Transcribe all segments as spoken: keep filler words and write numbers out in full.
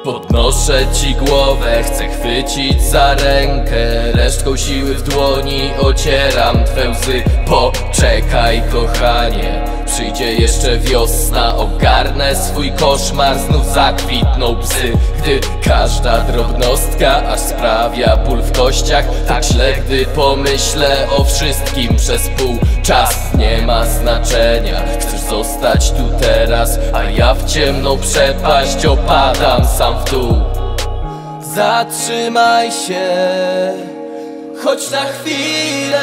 Podnoszę ci głowę, chcę chwycić za rękę, resztką siły w dłoni ocieram twe łzy. Poczekaj kochanie, przyjdzie jeszcze wiosna, ogarnę swój koszmar, znów zakwitną psy. Gdy każda drobnostka aż sprawia ból w kościach, tak źle, gdy pomyślę o wszystkim przez pół. Czas nie ma znaczenia, chcesz zostać tu teraz, a ja w ciemną przepaść opadam sam w dół. Zatrzymaj się, choć na chwilę.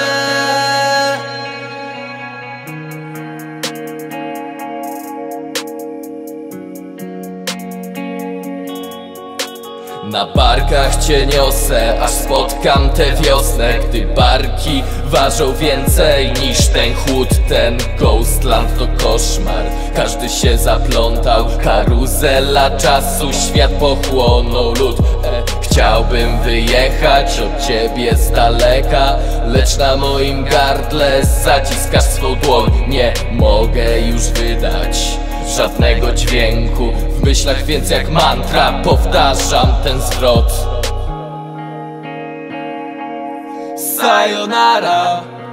Na barkach cię niosę, aż spotkam tę wiosnę. Gdy barki ważą więcej niż ten chłód. Ten Ghostland to koszmar, każdy się zaplątał. Karuzela czasu, świat pochłonął lód. e, Chciałbym wyjechać od ciebie z daleka, lecz na moim gardle zaciskasz swą dłoń. Nie mogę już wydać żadnego dźwięku w myślach, więc jak mantra powtarzam ten zwrot. Sayonara,